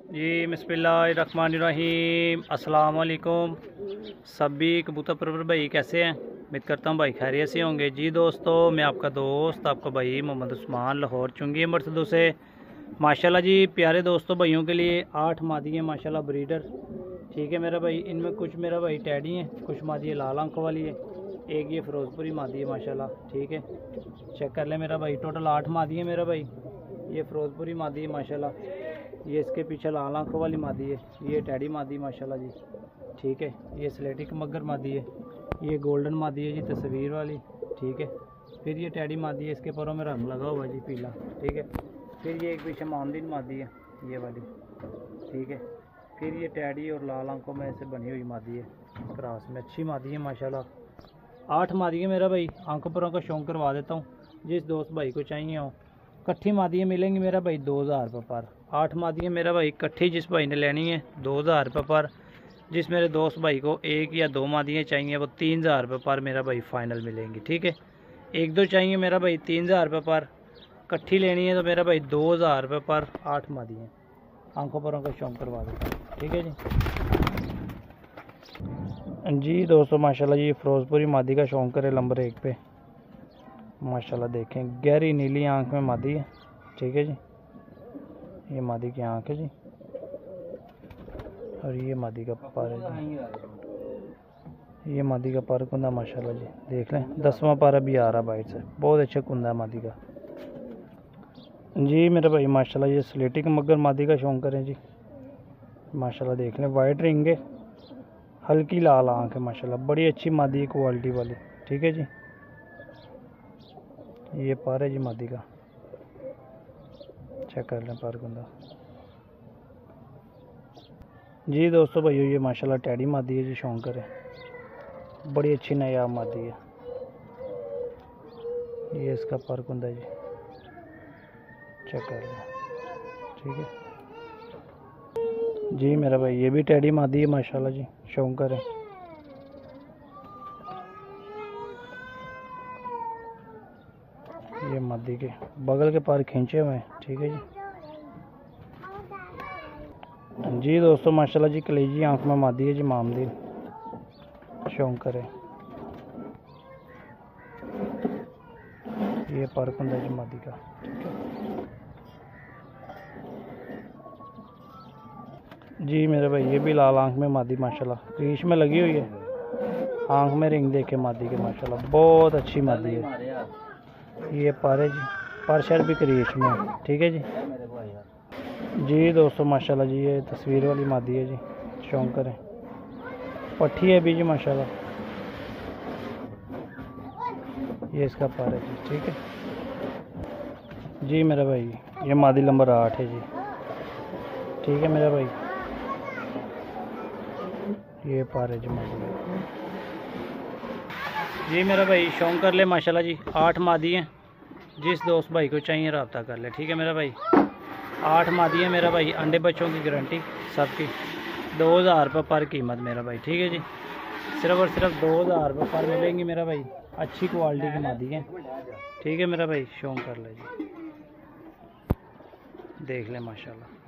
जी बिस्मिल्लाहिर्रहमानिर्रहीम। अस्सलाम वालेकुम। सभी कबूतर परवर भाई कैसे हैं? उम्मीद करता हूँ भाई खैरियत से होंगे। जी दोस्तों, मैं आपका दोस्त आपका भाई मोहम्मद उस्मान लाहौर चुंगी मरसदों से माशाल्लाह जी प्यारे दोस्तों भाइयों के लिए 8 मादी हैं माशाल्लाह ब्रीडर। ठीक है मेरा भाई, इनमें कुछ मेरा भाई टैडी हैं, कुछ मादी लाल आंखों वाली है, एक ये फिरोजपुरी मादी है माशाल्लाह। ठीक है, चेक कर ले मेरा भाई, टोटल 8 मादी है मेरा भाई। ये फिरोजपुरी मादी है माशाल्लाह, ये इसके पीछे लाल आंखों वाली मादी है, ये टैडी मादी माशाल्लाह जी। ठीक है, ये स्लेटिक मगर मादी है, ये गोल्डन मादी है जी तस्वीर वाली। ठीक है, फिर ये टैडी मादी है, इसके पैरों में रंग लगा हुआ है जी पीला। ठीक है, फिर ये एक पीछे मामदीन मादी है ये वाली। ठीक है, फिर ये टैडी और लाल आंखों में से बनी हुई मादी है क्रॉस में, अच्छी मादी है माशाल्लाह। 8 मादी है मेरा भाई, आंखों परों का शौक करवा देता हूँ जिस दोस्त भाई को चाहिए हो। कट्ठी मादियाँ मिलेंगी मेरा भाई 2000 रुपये पर। 8 मादियाँ मेरा भाई कट्ठी जिस भाई ने लेनी है 2000 रुपये पर। जिस मेरे दोस्त भाई को 1 या 2 मादियाँ चाहिए वो 3000 रुपये पर मेरा भाई फ़ाइनल मिलेंगी। ठीक है, 1-2 चाहिए मेरा भाई 3000 रुपये पर। कट्ठी लेनी है तो मेरा भाई 2000 रुपये पर 8 मादियाँ। आंखों परों का शौक करवा देता हूँ। ठीक है जी दोस्तों माशाल्लाह जी फिरोजपुरी मादी का शौक करे नंबर 1 पे माशाल्लाह। देखें गहरी नीली आंख में मादी है। ठीक है जी, ये मादी की आंख है जी, और ये मादी का पर है जी। ये मादी का पर कुंदा माशाल्लाह जी, देख लें 10वां पर अभी आ रहा बाइट से, बहुत अच्छा कुंदा है मादी का जी मेरे भाई माशाल्लाह। ये स्लेटिक मगर मादी का शौक करें जी माशाल्लाह। देख लें वाइट रिंग है, हल्की लाल आंख है माशाल्लाह, बड़ी अच्छी मादी है क्वालिटी वाली। ठीक है जी, ये पर है जी मादी का, चेक कर लें पर कुंदा जी दोस्तों भाइयों। ये माशाल्लाह टैडी मादी है जी, शौकर है, बड़ी अच्छी नायाब मादी है। ये इसका पर कुंदा जी, चेक कर लें। ठीक है जी मेरा भाई, ये भी टैडी मादी है माशाल्लाह जी, शौकर है। ये मादी के बगल के पर खींचे हुए हैं। ठीक है जी दोस्तों माशाल्लाह जी कलेजी आंख में मादी है जी, मामदीन शौकर है। ये पर कुंदा जी मादी का। ठीक है जी मेरे भाई, ये भी लाल आंख में मादी माशाल्लाह, क्रीच में लगी हुई है, आंख में रिंग देखे मादी के माशाल्लाह, बहुत अच्छी मादी है। ये पर है जी, पर शर भी क्रीच में। ठीक है जी दोस्तों माशाल्लाह जी, ये तस्वीर वाली मादी है जी, शौकर है, पट्ठी है भी जी माशाल्लाह। ये इसका पर है जी। ठीक है जी मेरा भाई, ये मादी नंबर 8 है जी। ठीक है मेरा भाई, ये पर है जी मादी जी मेरा भाई, शौक कर ले माशाल्लाह जी। 8 मादी हैं, जिस दोस्त भाई को चाहिए रब्ता कर ले। ठीक है मेरा भाई, 8 मादी है मेरा भाई, अंडे बच्चों की गारंटी सबकी, 2000 रुपये पर कीमत मेरा भाई। ठीक है जी, सिर्फ और सिर्फ 2000 रुपये पर मिलेंगी मेरा भाई, अच्छी क्वालिटी की मादी है। ठीक है मेरा भाई, शौक कर ले जी, देख ले माशाल्लाह।